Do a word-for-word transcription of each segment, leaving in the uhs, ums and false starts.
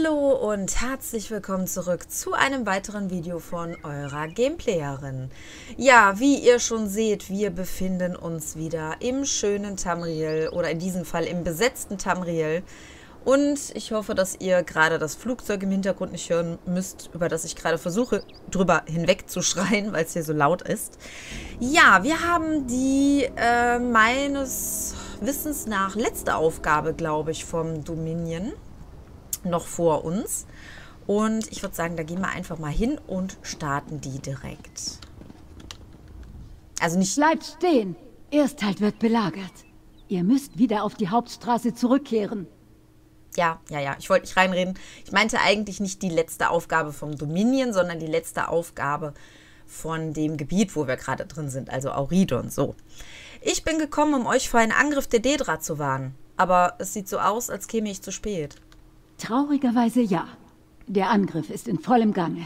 Hallo und herzlich willkommen zurück zu einem weiteren Video von eurer Gameplayerin. Ja, wie ihr schon seht, wir befinden uns wieder im schönen Tamriel oder in diesem Fall im besetzten Tamriel. Und ich hoffe, dass ihr gerade das Flugzeug im Hintergrund nicht hören müsst, über das ich gerade versuche, drüber hinweg zu schreien, weil es hier so laut ist. Ja, wir haben die äh, meines Wissens nach letzte Aufgabe, glaube ich, vom Dominion noch vor uns. Und ich würde sagen, da gehen wir einfach mal hin und starten die direkt. Also nicht... Bleibt stehen! Ersthalt wird belagert. Ihr müsst wieder auf die Hauptstraße zurückkehren. Ja, ja, ja. Ich wollte nicht reinreden. Ich meinte eigentlich nicht die letzte Aufgabe vom Dominion, sondern die letzte Aufgabe von dem Gebiet, wo wir gerade drin sind, also Auridon. So. Ich bin gekommen, um euch vor einen Angriff der Daedra zu warnen. Aber es sieht so aus, als käme ich zu spät. Traurigerweise ja. Der Angriff ist in vollem Gange.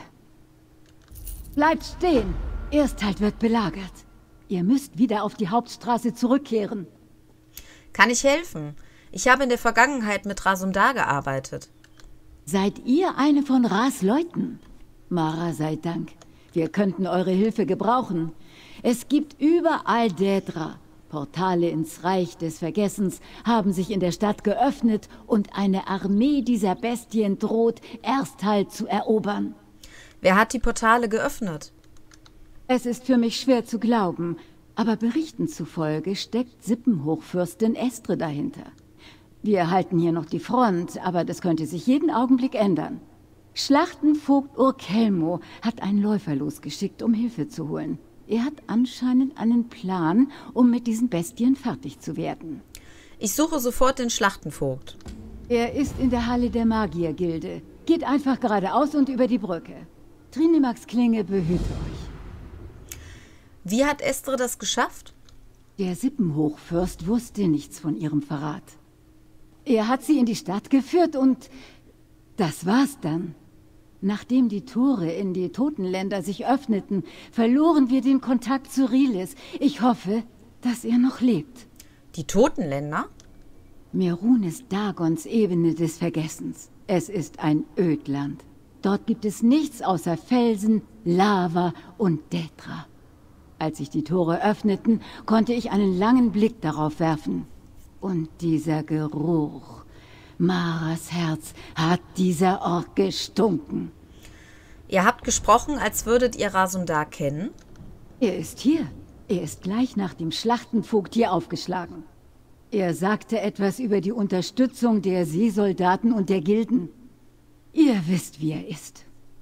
Bleibt stehen! Ersthalt wird belagert. Ihr müsst wieder auf die Hauptstraße zurückkehren. Kann ich helfen? Ich habe in der Vergangenheit mit Razum-Dar gearbeitet. Seid ihr eine von Ras Leuten? Mara sei Dank. Wir könnten eure Hilfe gebrauchen. Es gibt überall Daedra. Portale ins Reich des Vergessens haben sich in der Stadt geöffnet und eine Armee dieser Bestien droht, Ersthalt zu erobern. Wer hat die Portale geöffnet? Es ist für mich schwer zu glauben, aber Berichten zufolge steckt Sippenhochfürstin Estre dahinter. Wir halten hier noch die Front, aber das könnte sich jeden Augenblick ändern. Schlachtenvogt Urkelmo hat einen Läufer losgeschickt, um Hilfe zu holen. Er hat anscheinend einen Plan, um mit diesen Bestien fertig zu werden. Ich suche sofort den Schlachtenvogt. Er ist in der Halle der Magiergilde. Geht einfach geradeaus und über die Brücke. Trinimax Klinge behüte euch. Wie hat Estre das geschafft? Der Sippenhochfürst wusste nichts von ihrem Verrat. Er hat sie in die Stadt geführt und das war's dann. Nachdem die Tore in die Totenländer sich öffneten, verloren wir den Kontakt zu Rilis. Ich hoffe, dass er noch lebt. Die Totenländer? Merun ist Dagons Ebene des Vergessens. Es ist ein Ödland. Dort gibt es nichts außer Felsen, Lava und Daedra. Als sich die Tore öffneten, konnte ich einen langen Blick darauf werfen. Und dieser Geruch... Maras Herz hat dieser Ort gestunken. Ihr habt gesprochen, als würdet ihr Razum-Dar kennen? Er ist hier. Er ist gleich nach dem Schlachtenvogt hier aufgeschlagen. Er sagte etwas über die Unterstützung der Seesoldaten und der Gilden. Ihr wisst, wie er ist.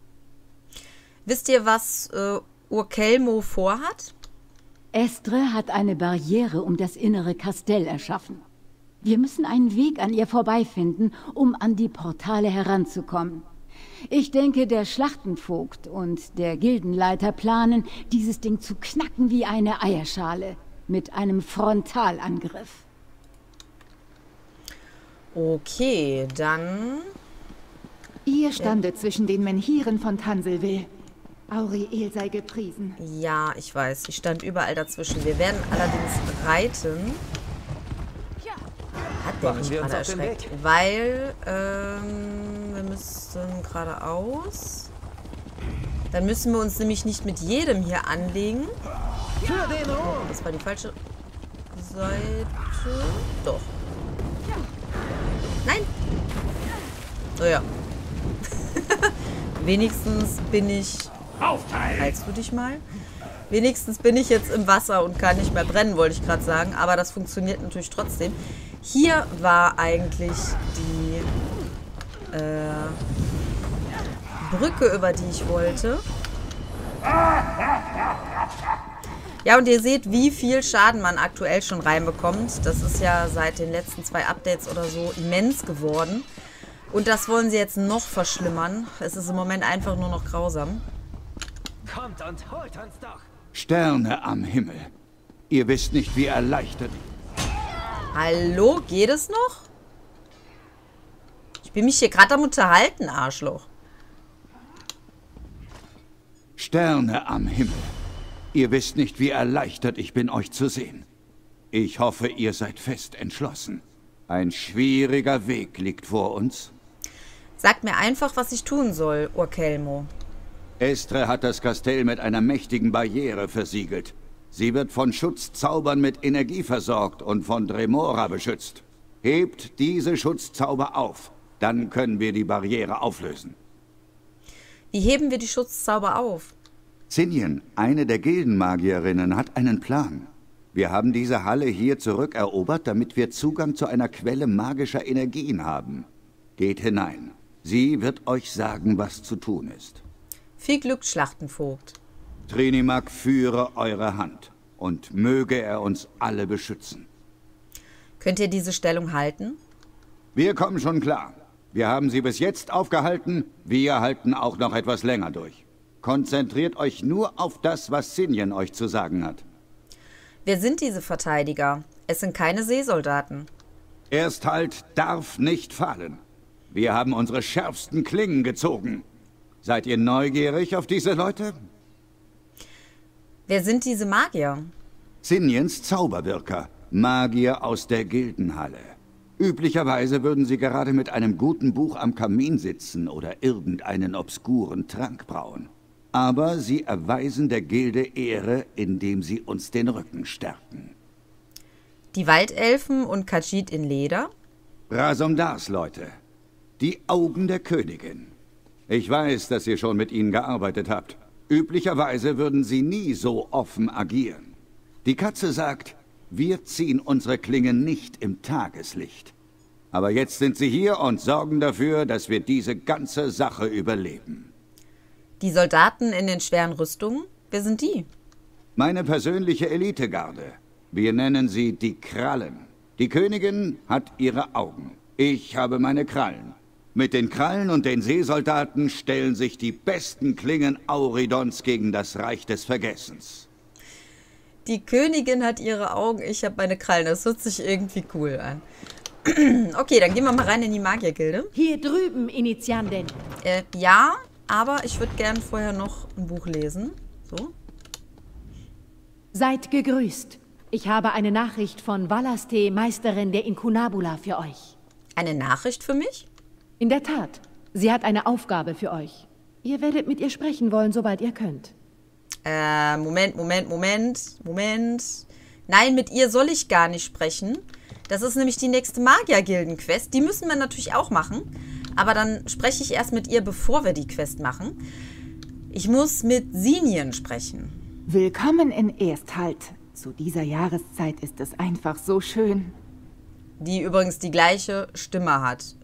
Wisst ihr, was äh, Urkelmo vorhat? Estre hat eine Barriere um das innere Kastell erschaffen. Wir müssen einen Weg an ihr vorbeifinden, um an die Portale heranzukommen. Ich denke, der Schlachtenvogt und der Gildenleiter planen, dieses Ding zu knacken wie eine Eierschale, mit einem Frontalangriff. Okay, dann... Ihr standet ja zwischen den Menhiren von Tansilville. Auriel sei gepriesen. Ja, ich weiß, ich stand überall dazwischen. Wir werden allerdings reiten... Hat der mich gerade erschreckt, weil ähm, wir müssen geradeaus. Dann müssen wir uns nämlich nicht mit jedem hier anlegen. Oh, das war die falsche Seite. Doch. Nein. So ja. Wenigstens bin ich... Heilst du dich mal? Wenigstens bin ich jetzt im Wasser und kann nicht mehr brennen, wollte ich gerade sagen. Aber das funktioniert natürlich trotzdem. Hier war eigentlich die äh, Brücke, über die ich wollte. Ja, und ihr seht, wie viel Schaden man aktuell schon reinbekommt. Das ist ja seit den letzten zwei Updates oder so immens geworden. Und das wollen sie jetzt noch verschlimmern. Es ist im Moment einfach nur noch grausam. Kommt und holt uns doch! Sterne am Himmel. Ihr wisst nicht, wie erleichtert ich... Hallo, geht es noch? Ich bin mich hier gerade am Unterhalten, Arschloch. Sterne am Himmel. Ihr wisst nicht, wie erleichtert ich bin, euch zu sehen. Ich hoffe, ihr seid fest entschlossen. Ein schwieriger Weg liegt vor uns. Sagt mir einfach, was ich tun soll, Orkelmo. Estre hat das Kastell mit einer mächtigen Barriere versiegelt. Sie wird von Schutzzaubern mit Energie versorgt und von Dremora beschützt. Hebt diese Schutzzauber auf, dann können wir die Barriere auflösen. Wie heben wir die Schutzzauber auf? Sinjen, eine der Gildenmagierinnen, hat einen Plan. Wir haben diese Halle hier zurückerobert, damit wir Zugang zu einer Quelle magischer Energien haben. Geht hinein. Sie wird euch sagen, was zu tun ist. Viel Glück, Schlachtenvogt. Trinimac führe eure Hand und möge er uns alle beschützen. Könnt ihr diese Stellung halten? Wir kommen schon klar. Wir haben sie bis jetzt aufgehalten, wir halten auch noch etwas länger durch. Konzentriert euch nur auf das, was Sinjen euch zu sagen hat. Wer sind diese Verteidiger? Es sind keine Seesoldaten. Erst halt darf nicht fallen. Wir haben unsere schärfsten Klingen gezogen. Seid ihr neugierig auf diese Leute? Wer sind diese Magier? Sinjens Zauberwirker, Magier aus der Gildenhalle. Üblicherweise würden sie gerade mit einem guten Buch am Kamin sitzen oder irgendeinen obskuren Trank brauen. Aber sie erweisen der Gilde Ehre, indem sie uns den Rücken stärken. Die Waldelfen und Khajiit in Leder? Rasomdars Leute. Die Augen der Königin. Ich weiß, dass ihr schon mit ihnen gearbeitet habt. Üblicherweise würden sie nie so offen agieren. Die Katze sagt, wir ziehen unsere Klingen nicht im Tageslicht. Aber jetzt sind sie hier und sorgen dafür, dass wir diese ganze Sache überleben. Die Soldaten in den schweren Rüstungen? Wer sind die? Meine persönliche Elitegarde. Wir nennen sie die Krallen. Die Königin hat ihre Augen. Ich habe meine Krallen. Mit den Krallen und den Seesoldaten stellen sich die besten Klingen Auridons gegen das Reich des Vergessens. Die Königin hat ihre Augen, ich habe meine Krallen. Das hört sich irgendwie cool an. Okay, dann gehen wir mal rein in die Magiergilde. Hier drüben, Initiandin. Äh, ja, aber ich würde gern vorher noch ein Buch lesen. So. Seid gegrüßt. Ich habe eine Nachricht von Valaste, Meisterin der Incunabula, für euch. Eine Nachricht für mich? In der Tat. Sie hat eine Aufgabe für euch. Ihr werdet mit ihr sprechen wollen, sobald ihr könnt. Äh, Moment, Moment, Moment, Moment. Nein, mit ihr soll ich gar nicht sprechen. Das ist nämlich die nächste Magiergilden-Quest. Die müssen wir natürlich auch machen. Aber dann spreche ich erst mit ihr, bevor wir die Quest machen. Ich muss mit Sinjen sprechen. Willkommen in Ersthalt. Zu dieser Jahreszeit ist es einfach so schön. Die übrigens die gleiche Stimme hat.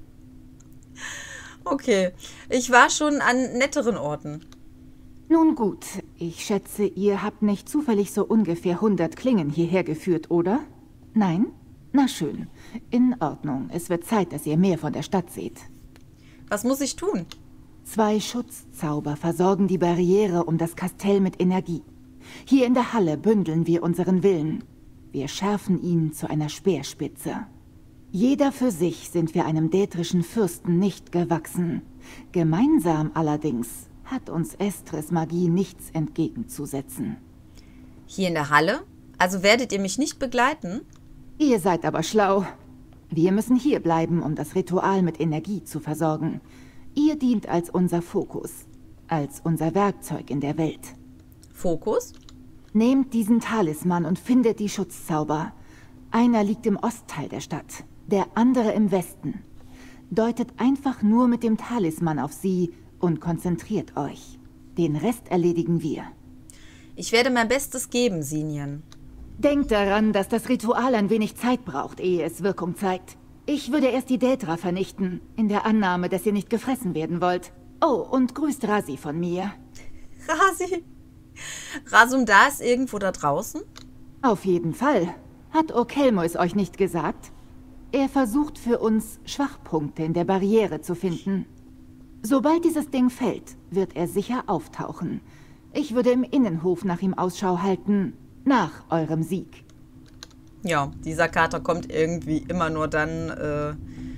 Okay, ich war schon an netteren Orten. Nun gut, ich schätze, ihr habt nicht zufällig so ungefähr hundert Klingen hierher geführt, oder? Nein? Na schön. In Ordnung. Es wird Zeit, dass ihr mehr von der Stadt seht. Was muss ich tun? Zwei Schutzzauber versorgen die Barriere um das Kastell mit Energie. Hier in der Halle bündeln wir unseren Willen. Wir schärfen ihn zu einer Speerspitze. Jeder für sich sind wir einem dätrischen Fürsten nicht gewachsen. Gemeinsam allerdings hat uns Estres Magie nichts entgegenzusetzen. Hier in der Halle? Also werdet ihr mich nicht begleiten? Ihr seid aber schlau. Wir müssen hier bleiben, um das Ritual mit Energie zu versorgen. Ihr dient als unser Fokus, als unser Werkzeug in der Welt. Fokus? Nehmt diesen Talisman und findet die Schutzzauber. Einer liegt im Ostteil der Stadt, der andere im Westen. Deutet einfach nur mit dem Talisman auf sie und konzentriert euch. Den Rest erledigen wir. Ich werde mein Bestes geben, Sinjen. Denkt daran, dass das Ritual ein wenig Zeit braucht, ehe es Wirkung zeigt. Ich würde erst die Daedra vernichten, in der Annahme, dass ihr nicht gefressen werden wollt. Oh, und grüßt Rasi von mir. Rasi? Rasumdar ist irgendwo da draußen? Auf jeden Fall. Hat Orkelmo es euch nicht gesagt? Er versucht für uns, Schwachpunkte in der Barriere zu finden. Sobald dieses Ding fällt, wird er sicher auftauchen. Ich würde im Innenhof nach ihm Ausschau halten, nach eurem Sieg. Ja, dieser Kater kommt irgendwie immer nur dann, äh,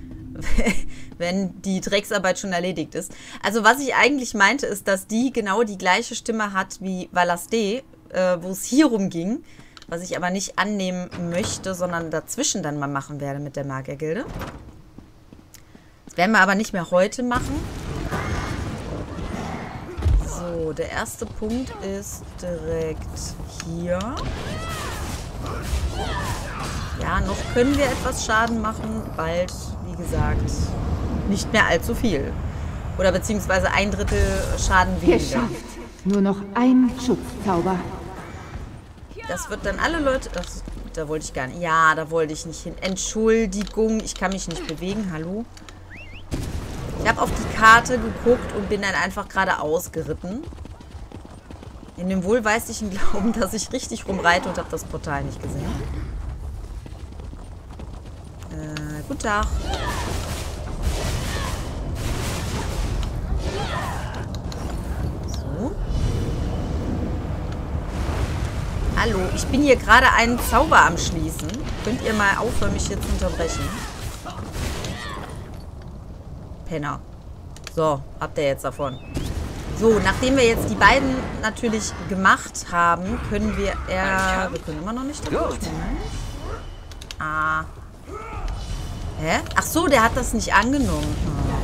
wenn die Drecksarbeit schon erledigt ist. Also was ich eigentlich meinte, ist, dass die genau die gleiche Stimme hat wie Valaste, äh, wo es hier rumging, was ich aber nicht annehmen möchte, sondern dazwischen dann mal machen werde mit der Magiergilde. Das werden wir aber nicht mehr heute machen. So, der erste Punkt ist direkt hier. Ja, noch können wir etwas Schaden machen. Bald, wie gesagt, nicht mehr allzu viel. Oder beziehungsweise ein Drittel Schaden weniger. Geschafft. Nur noch ein Schutzzauber. Das wird dann alle Leute... Ach, da wollte ich gar nicht... Ja, da wollte ich nicht hin. Entschuldigung, ich kann mich nicht bewegen. Hallo? Ich habe auf die Karte geguckt und bin dann einfach geradeaus geritten. In dem wohlweislichen Glauben, dass ich richtig rumreite und habe das Portal nicht gesehen. Äh, guten Tag. So. Hallo, ich bin hier gerade einen Zauber am Schließen. Könnt ihr mal aufhören, mich hier zu unterbrechen? Penner. So, habt ihr jetzt davon. So, nachdem wir jetzt die beiden natürlich gemacht haben, können wir eher... Wir können immer noch nicht durch. Ah. Hä? Ach so, der hat das nicht angenommen.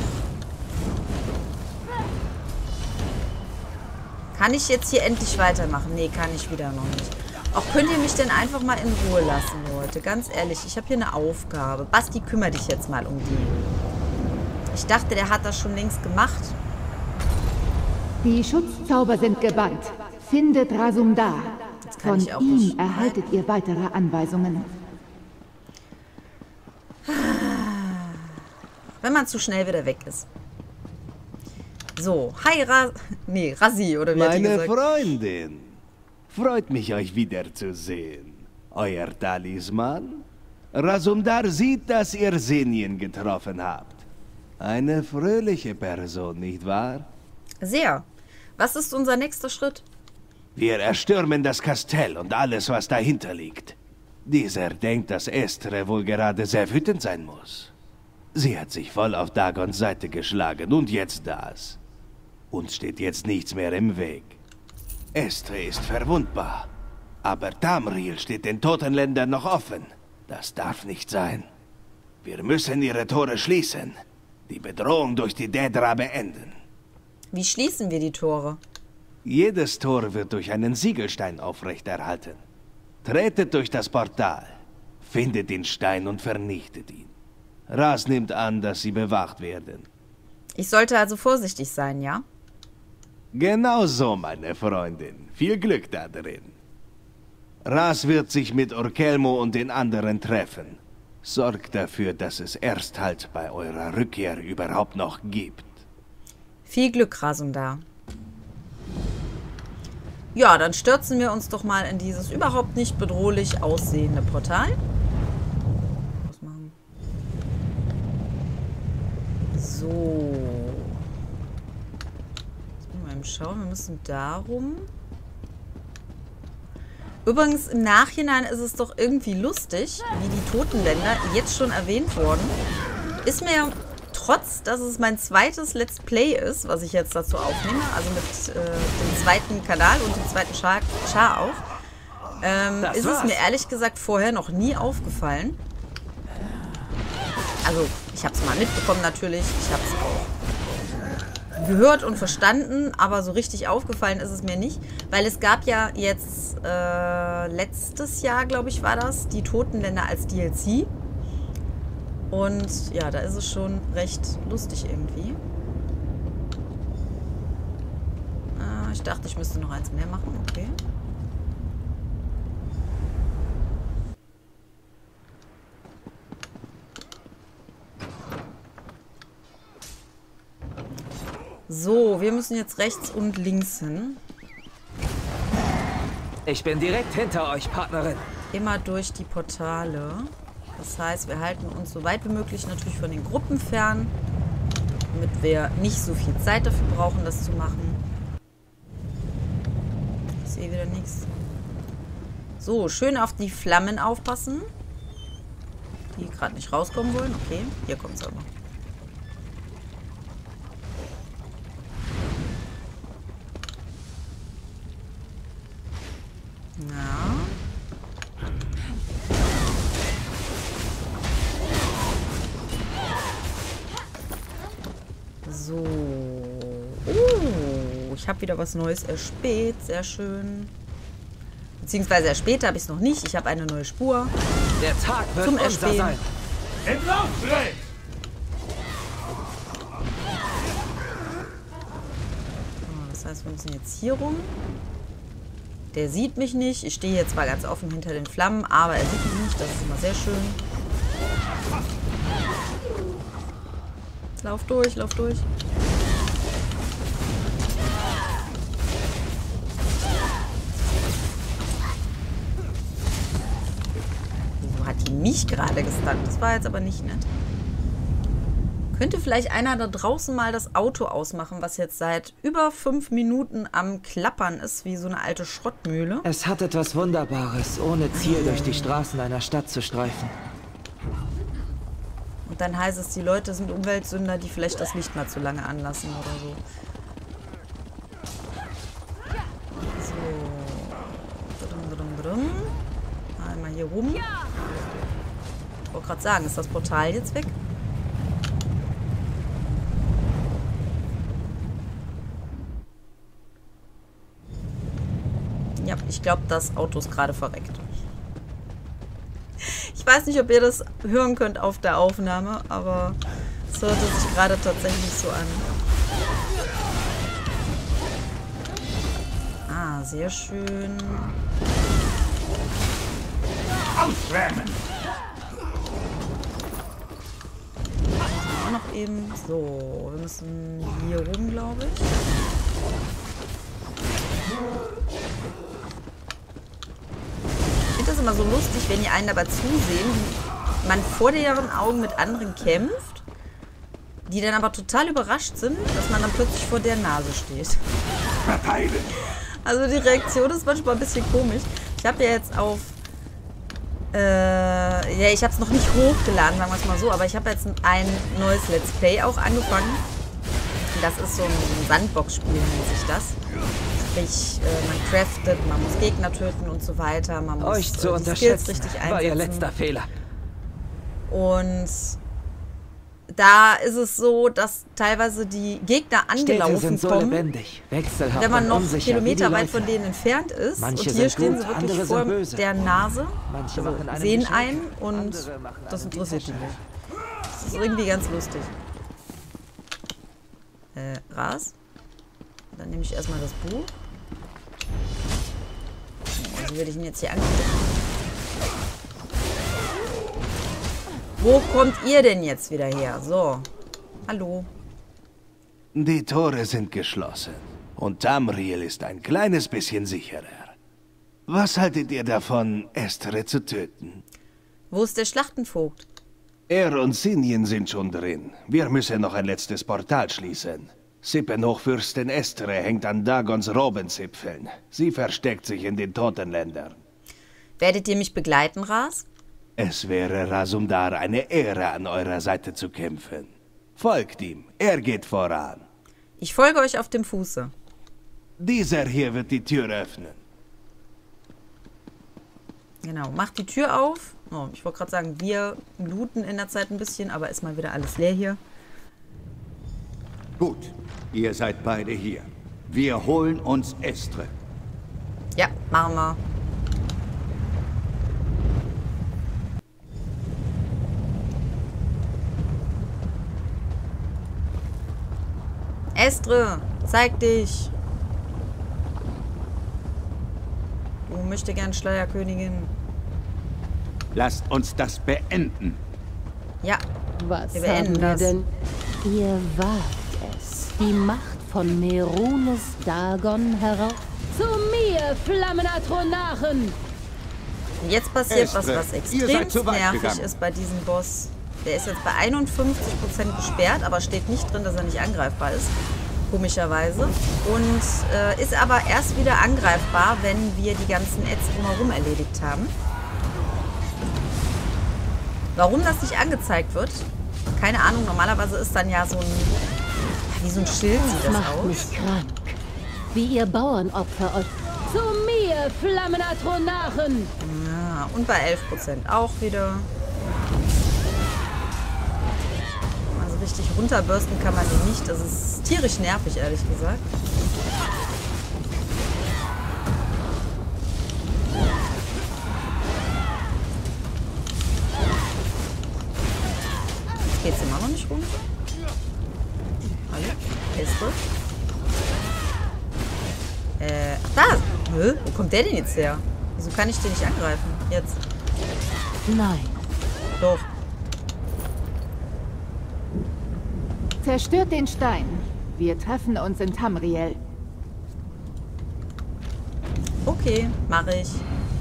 Ach. Kann ich jetzt hier endlich weitermachen? Nee, kann ich wieder noch nicht. Auch könnt ihr mich denn einfach mal in Ruhe lassen, Leute? Ganz ehrlich, ich habe hier eine Aufgabe. Basti, kümmere dich jetzt mal um die. Ich dachte, der hat das schon längst gemacht. Die Schutzzauber sind gebannt. Findet Rasumdar. Von ihm nicht. Erhaltet ihr weitere Anweisungen. Wenn man zu schnell wieder weg ist. So, hi Ra... Nee, Razi, oder wie hat die gesagt? Meine Freundin. Freut mich, euch wiederzusehen. Euer Talisman? Rasumdar sieht, dass ihr Senien getroffen habt. Eine fröhliche Person, nicht wahr? Sehr. Was ist unser nächster Schritt? Wir erstürmen das Kastell und alles, was dahinter liegt. Dieser denkt, dass Estre wohl gerade sehr wütend sein muss. Sie hat sich voll auf Dagons Seite geschlagen und jetzt das. Uns steht jetzt nichts mehr im Weg. Estre ist verwundbar, aber Tamriel steht den Totenländern noch offen. Das darf nicht sein. Wir müssen ihre Tore schließen. Die Bedrohung durch die Daedra beenden. Wie schließen wir die Tore? Jedes Tor wird durch einen Siegelstein aufrechterhalten. Tretet durch das Portal, findet den Stein und vernichtet ihn. Ras nimmt an, dass sie bewacht werden. Ich sollte also vorsichtig sein, ja? Genau so, meine Freundin. Viel Glück da drin. Ras wird sich mit Orkelmo und den anderen treffen. Sorgt dafür, dass es erst halt bei eurer Rückkehr überhaupt noch gibt. Viel Glück, Rasumdar. Ja, dann stürzen wir uns doch mal in dieses überhaupt nicht bedrohlich aussehende Portal. Was machen? So. Jetzt müssen wir mal schauen. Wir müssen darum. Übrigens, im Nachhinein ist es doch irgendwie lustig, wie die Totenländer jetzt schon erwähnt wurden. Ist mir, trotz, dass es mein zweites Let's Play ist, was ich jetzt dazu aufnehme, also mit äh, dem zweiten Kanal und dem zweiten Char, Char auch, ähm, ist es mir ehrlich gesagt vorher noch nie aufgefallen. Also, ich habe es mal mitbekommen natürlich, ich habe es auch gehört und verstanden, aber so richtig aufgefallen ist es mir nicht, weil es gab ja jetzt äh, letztes Jahr, glaube ich, war das, die Totenländer als D L C. Und ja, da ist es schon recht lustig irgendwie. Äh, ich dachte, ich müsste noch eins mehr machen, okay. So, wir müssen jetzt rechts und links hin. Ich bin direkt hinter euch, Partnerin. Immer durch die Portale. Das heißt, wir halten uns so weit wie möglich natürlich von den Gruppen fern, damit wir nicht so viel Zeit dafür brauchen, das zu machen. Ich sehe wieder nichts. So, schön auf die Flammen aufpassen, die gerade nicht rauskommen wollen. Okay, hier kommt es aber. Ja. ich habe wieder was Neues erspäht. Sehr schön. Beziehungsweise erspäht habe ich es noch nicht. Ich habe eine neue Spur. Der Tag wird Zum unser Erspähen. sein. Entlaufbrett! Das heißt, wir müssen jetzt hier rum. Der sieht mich nicht. Ich stehe hier zwar ganz offen hinter den Flammen, aber er sieht mich nicht. Das ist immer sehr schön. Lauf durch, lauf durch. Wieso hat die mich gerade gestunt? Das war jetzt aber nicht nett. Könnte vielleicht einer da draußen mal das Auto ausmachen, was jetzt seit über fünf Minuten am Klappern ist, wie so eine alte Schrottmühle? Es hat etwas Wunderbares, ohne Ziel durch die Straßen einer Stadt zu streifen. Und dann heißt es, die Leute sind Umweltsünder, die vielleicht das Licht mal zu lange anlassen oder so. So. Badum, badum, badum. Einmal hier rum. Ich wollte gerade sagen, ist das Portal jetzt weg? Ja, ich glaube, das Auto ist gerade verreckt. Ich weiß nicht, ob ihr das hören könnt auf der Aufnahme, aber es hörte sich gerade tatsächlich so an. Ah, sehr schön. Auswärmen! Auch noch eben. So, wir müssen hier rum, glaube ich. Ich finde das immer so lustig, wenn die einen dabei zusehen, wie man vor deren Augen mit anderen kämpft, die dann aber total überrascht sind, dass man dann plötzlich vor der Nase steht. Verteilen! Also die Reaktion ist manchmal ein bisschen komisch. Ich habe ja jetzt auf... Äh, ja, ich habe es noch nicht hochgeladen, sagen wir es mal so, aber ich habe jetzt ein neues Let's Play auch angefangen. Das ist so ein Sandbox-Spiel, nennt sich das. Sprich, äh, man craftet, man muss Gegner töten und so weiter. Man muss Euch zu äh, die unterschätzen, Skills richtig war ihr einsetzen. letzter Fehler. Und da ist es so, dass teilweise die Gegner Städte angelaufen sind so kommen, lebendig, wechselhaft wenn man und noch unsicher, wie die Kilometer weit Leute. von denen entfernt ist. Manche Und hier sind stehen gut, sie wirklich andere vor sind böse. der Nase, Manche also machen einem sehen Geschenk, einen und andere machen das einem die interessiert die Tasche nicht. Das ist irgendwie ganz lustig. Äh, Ras. Dann nehme ich erstmal das Buch. Also werde ich ihn jetzt hier angucken. Wo kommt ihr denn jetzt wieder her? So. Hallo. Die Tore sind geschlossen und Tamriel ist ein kleines bisschen sicherer. Was haltet ihr davon, Estre zu töten? Wo ist der Schlachtenvogt? Er und Sinjen sind schon drin. Wir müssen noch ein letztes Portal schließen. Sippenhochfürstin Estre hängt an Dagons Robenzipfeln. Sie versteckt sich in den Totenländern. Werdet ihr mich begleiten, Ras? Es wäre Rasumdar eine Ehre, an eurer Seite zu kämpfen. Folgt ihm, er geht voran. Ich folge euch auf dem Fuße. Dieser hier wird die Tür öffnen. Genau, macht die Tür auf. Oh, ich wollte gerade sagen, wir looten in der Zeit ein bisschen, aber ist mal wieder alles leer hier. Gut, ihr seid beide hier. Wir holen uns Estre. Ja, machen wir. Estre, zeig dich. Du möchte gern Schleierkönigin. Lasst uns das beenden. Ja, Was wir beenden haben wir das. denn? Ihr wagt es, die Macht von Merunes Dagon herauf. Zu mir, Flammenatronarchen! Und jetzt passiert Estre, was, was ihr seid extrem zu weit nervig gegangen. ist bei diesem Boss. Der ist jetzt bei einundfünfzig Prozent gesperrt, aber steht nicht drin, dass er nicht angreifbar ist. Komischerweise. Und äh, ist aber erst wieder angreifbar, wenn wir die ganzen Ads drumherum erledigt haben. Warum das nicht angezeigt wird? Keine Ahnung. Normalerweise ist dann ja so ein... Wie so ein Schild sieht das Macht aus. mich krank. Wie ihr Bauernopfer euch. Zu mir, Flammenatronarchen! Ja, und bei elf Prozent auch wieder. Also richtig runterbürsten kann man den nicht. Das ist tierisch nervig, ehrlich gesagt. Äh, ach da. Hä? Wo kommt der denn jetzt her? Wieso kann ich den nicht angreifen? Jetzt. Nein. Doch. Zerstört den Stein. Wir treffen uns in Tamriel. Okay, mache ich.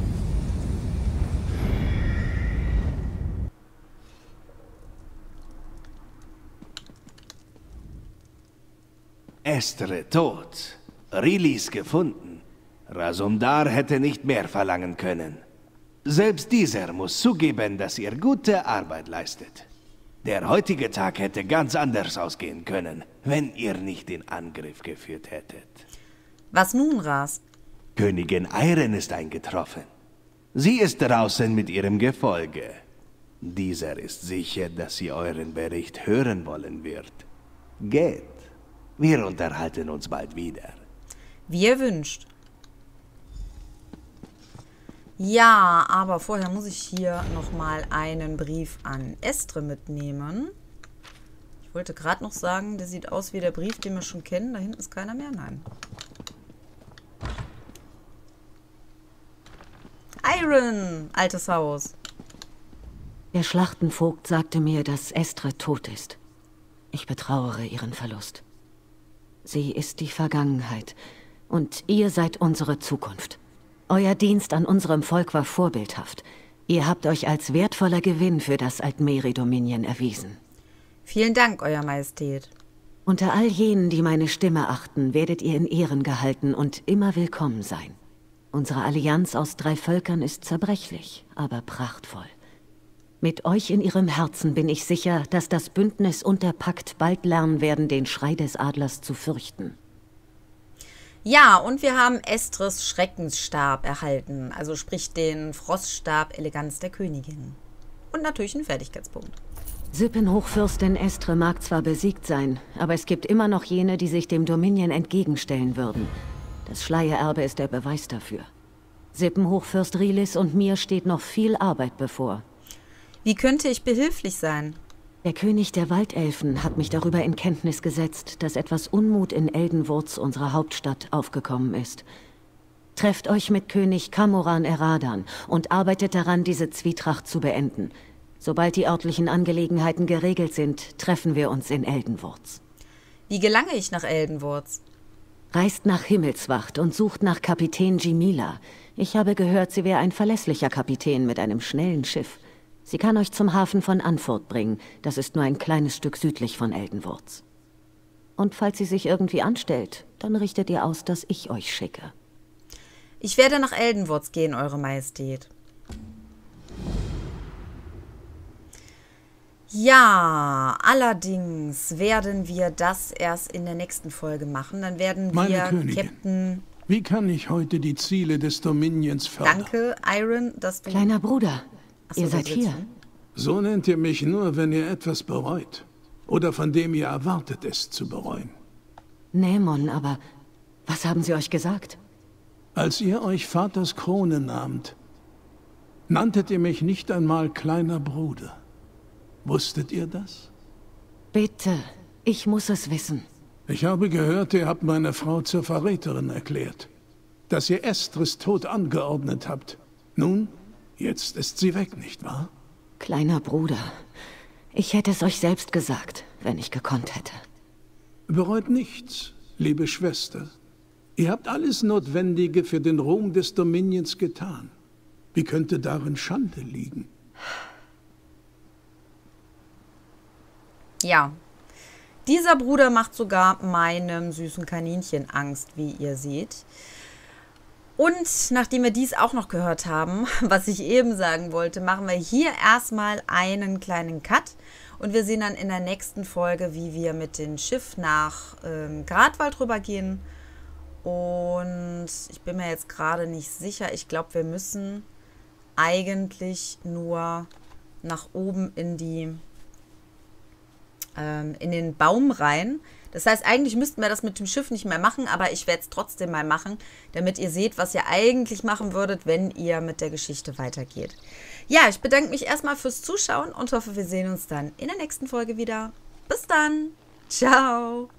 Estre tot. Rilis gefunden. Razumdar hätte nicht mehr verlangen können. Selbst dieser muss zugeben, dass ihr gute Arbeit leistet. Der heutige Tag hätte ganz anders ausgehen können, wenn ihr nicht den Angriff geführt hättet. Was nun, Ras? Königin Eiren ist eingetroffen. Sie ist draußen mit ihrem Gefolge. Dieser ist sicher, dass sie euren Bericht hören wollen wird. Geht. Wir unterhalten uns bald wieder. Wie ihr wünscht. Ja, aber vorher muss ich hier nochmal einen Brief an Estre mitnehmen. Ich wollte gerade noch sagen, der sieht aus wie der Brief, den wir schon kennen. Da hinten ist keiner mehr. Nein. Eiren, altes Haus. Der Schlachtenvogt sagte mir, dass Estre tot ist. Ich betrauere ihren Verlust. Sie ist die Vergangenheit und ihr seid unsere Zukunft. Euer Dienst an unserem Volk war vorbildhaft. Ihr habt euch als wertvoller Gewinn für das Altmeri-Dominion erwiesen. Vielen Dank, Euer Majestät. Unter all jenen, die meine Stimme achten, werdet ihr in Ehren gehalten und immer willkommen sein. Unsere Allianz aus drei Völkern ist zerbrechlich, aber prachtvoll. Mit euch in ihrem Herzen bin ich sicher, dass das Bündnis und der Pakt bald lernen werden, den Schrei des Adlers zu fürchten. Ja, und wir haben Estres Schreckensstab erhalten, also sprich den Froststab Eleganz der Königin. Und natürlich einen Fertigkeitspunkt. Sippenhochfürstin Estre mag zwar besiegt sein, aber es gibt immer noch jene, die sich dem Dominion entgegenstellen würden. Das Schleiererbe ist der Beweis dafür. Sippenhochfürst Rilis und mir steht noch viel Arbeit bevor. Wie könnte ich behilflich sein? Der König der Waldelfen hat mich darüber in Kenntnis gesetzt, dass etwas Unmut in Eldenwurz, unserer Hauptstadt, aufgekommen ist. Trefft euch mit König Kamoran Eradan und arbeitet daran, diese Zwietracht zu beenden. Sobald die örtlichen Angelegenheiten geregelt sind, treffen wir uns in Eldenwurz. Wie gelange ich nach Eldenwurz? Reist nach Himmelswacht und sucht nach Kapitän Jimila. Ich habe gehört, sie wäre ein verlässlicher Kapitän mit einem schnellen Schiff. Sie kann euch zum Hafen von Anfurt bringen. Das ist nur ein kleines Stück südlich von Eldenwurz. Und falls sie sich irgendwie anstellt, dann richtet ihr aus, dass ich euch schicke. Ich werde nach Eldenwurz gehen, Eure Majestät. Ja, allerdings werden wir das erst in der nächsten Folge machen. Dann werden Meine wir Königin, Captain... Wie kann ich heute die Ziele des Dominions fördern? Danke, Eiren, dass du... Kleiner Bruder, Achso, ihr seid hier. So nennt ihr mich nur, wenn ihr etwas bereut. Oder von dem ihr erwartet, es zu bereuen. Nämon, aber was haben sie euch gesagt? Als ihr euch Vaters Krone nahmt, nanntet ihr mich nicht einmal kleiner Bruder. Wusstet ihr das? Bitte, ich muss es wissen. Ich habe gehört, ihr habt meine Frau zur Verräterin erklärt. Dass ihr Estres Tod angeordnet habt. Nun, jetzt ist sie weg, nicht wahr? Kleiner Bruder, ich hätte es euch selbst gesagt, wenn ich gekonnt hätte. Bereut nichts, liebe Schwester. Ihr habt alles Notwendige für den Ruhm des Dominions getan. Wie könnte darin Schande liegen? Ja, dieser Bruder macht sogar meinem süßen Kaninchen Angst, wie ihr seht. Und nachdem wir dies auch noch gehört haben, was ich eben sagen wollte, machen wir hier erstmal einen kleinen Cut. Und wir sehen dann in der nächsten Folge, wie wir mit dem Schiff nach ähm, Gradwald rübergehen. Und ich bin mir jetzt gerade nicht sicher. Ich glaube, wir müssen eigentlich nur nach oben in die ähm, in den Baum rein. Das heißt, eigentlich müssten wir das mit dem Schiff nicht mehr machen, aber ich werde es trotzdem mal machen, damit ihr seht, was ihr eigentlich machen würdet, wenn ihr mit der Geschichte weitergeht. Ja, ich bedanke mich erstmal fürs Zuschauen und hoffe, wir sehen uns dann in der nächsten Folge wieder. Bis dann. Ciao.